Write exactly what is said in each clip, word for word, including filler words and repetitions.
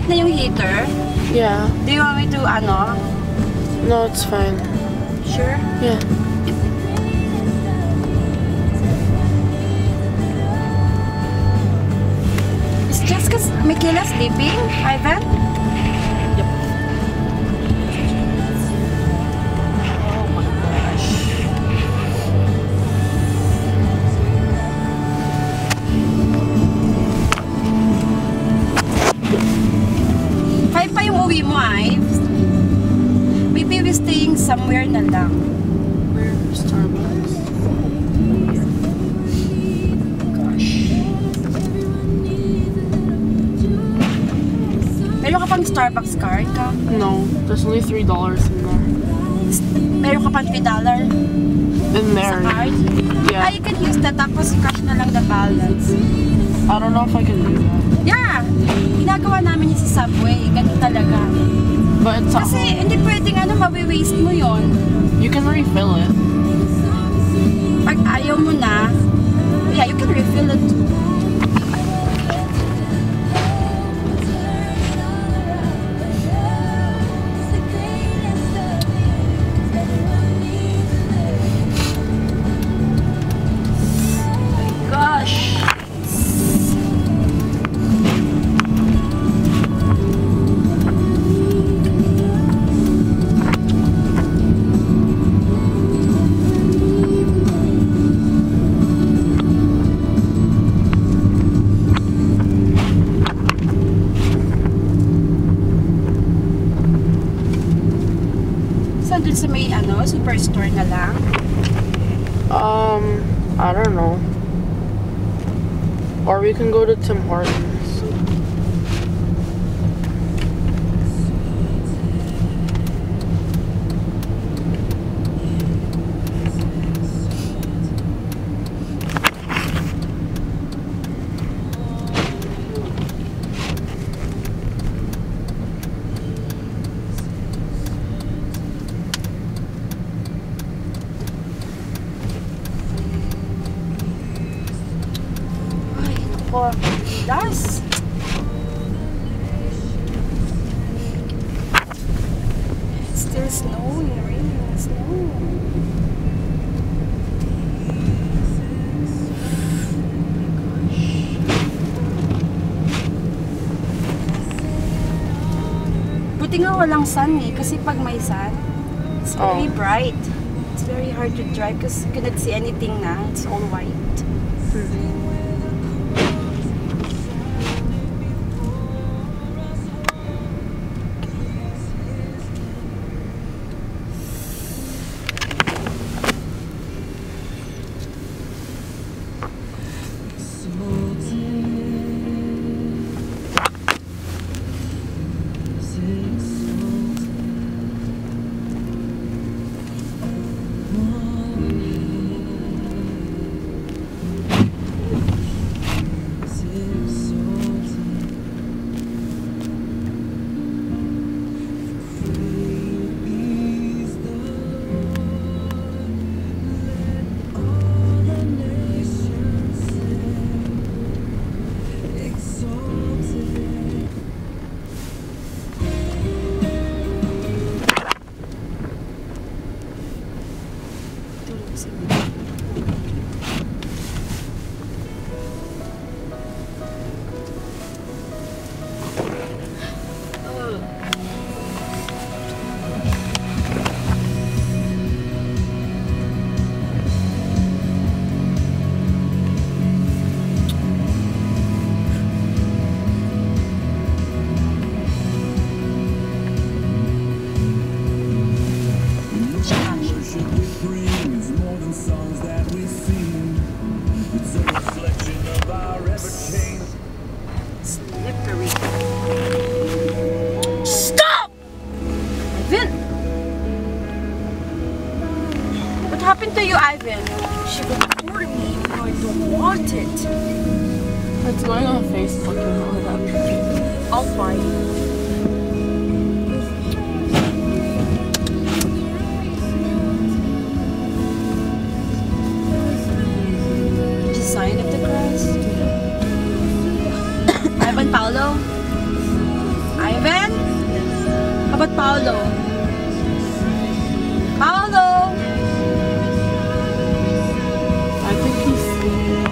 na yung heater? Yeah. Do you want me to, ano? No, it's fine. Sure? Yeah. It's just because Michaela's sleeping, Ivan? Yep. Oh my gosh. Five pa yung uwi mo, Ives. Maybe we're staying somewhere na lang. Where? Starbucks. Gosh. Meron ka pang Starbucks card ka? No, there's only three dollars in there. Meron ka pang three dollars In sa there. card? Yeah. Ah, you can use that tapos cash na lang the balance. I don't know if I can do that. Yeah! Ginagawa namin yung sa Subway. Ganun talaga. But it's at Kasi home. hindi pwedeng ano, mawi-waste mo yon. You can refill it. Pag ayaw mo na, yeah, you can refill it. Gosh! Saan dun sa may ano, superstore na lang? Um, I don't know. Or we can go to Tim Hortons. Ay, nako. Das. It's still snowing, raining, snow. Buti nga walang sun eh, kasi pag may sun, it's very Oh. bright. It's very hard to drive because you cannot see anything na. It's all white. Slippery. Stop! Ivan! What happened to you, Ivan? She got for me. I don't want it. It's going on Facebook, you know that. I'll find it. Sign of the cross. Ivan Paulo. Seven? How about Paolo? Paolo! I think he's sleeping.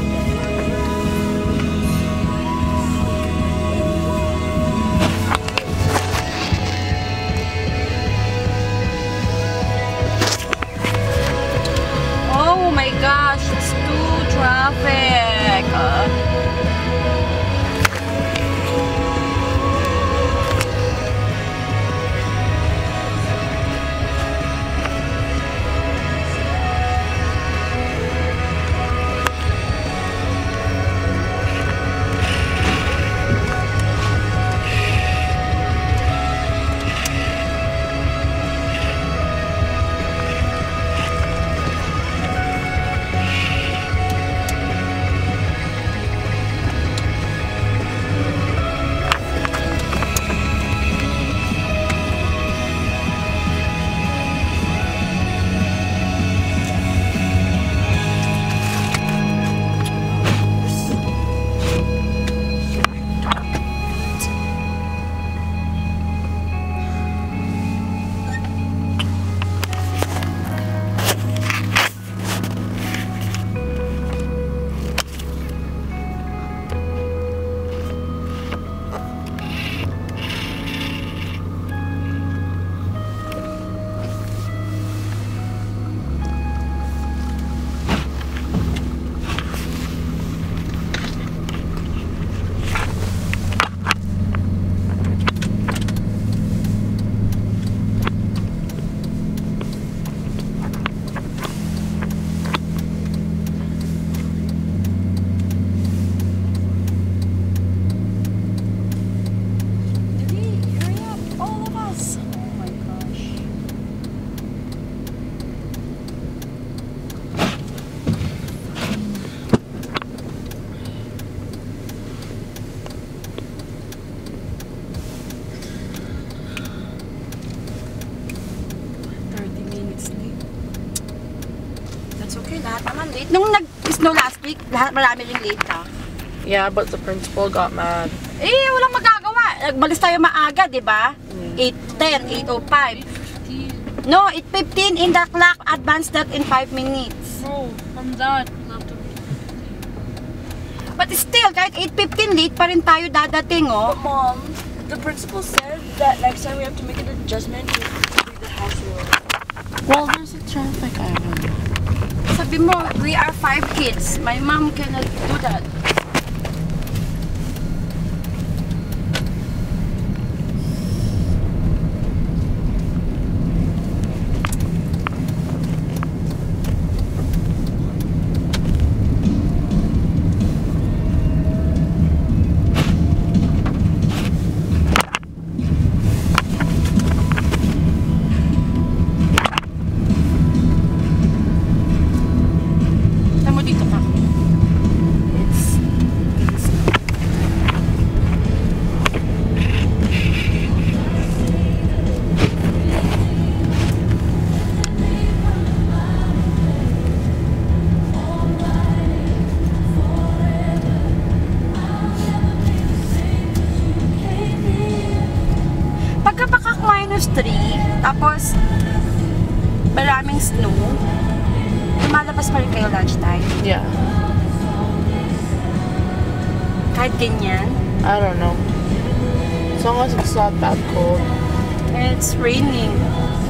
Oh my gosh, it's too traffic. Uh, okay, lahat naman late. Nung nag-snow last week, lahat marami ring late ha. Yeah, but the principal got mad. Eh, walang magagawa. Nagbalis tayo maaga, di ba? Mm. eight ten, eight oh five. No, eight fifteen in the clock. Advance that in five minutes. No, from that. But still, kahit eight fifteen late pa rin tayo dadating, oh. But Mom, the principal said that next time we have to make an adjustment to leave the house early. Well, there's a traffic island. Sabi mo, we are five kids. My mom cannot do that. three, tapos maraming snow, lumalabas pa rin kayo lunchtime. Yeah. Kahit ganyan. I don't know. As long as it's not that cold. It's raining.